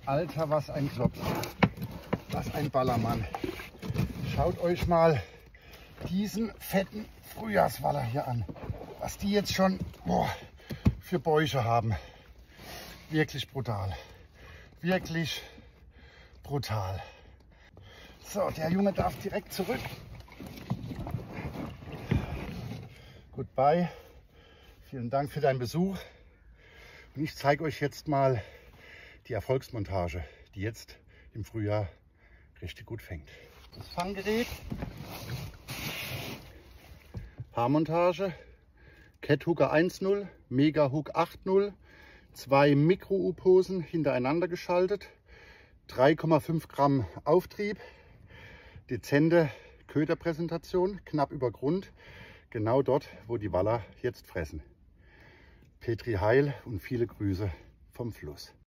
Alter, was ein Klops. Was ein Ballermann. Schaut euch mal diesen fetten Frühjahrswaller hier an. Was die jetzt schon für Bäuche haben. Wirklich brutal. Wirklich brutal. So, der Junge darf direkt zurück. Goodbye. Vielen Dank für deinen Besuch. Und ich zeige euch jetzt mal die Erfolgsmontage, die jetzt im Frühjahr richtig gut fängt. Das Fanggerät, Paarmontage, Cathooker 1.0, Megahook 8.0, 2 Mikro-U-Posen hintereinander geschaltet, 3,5 Gramm Auftrieb, dezente Köderpräsentation, knapp über Grund, genau dort, wo die Waller jetzt fressen. Petri Heil und viele Grüße vom Fluss.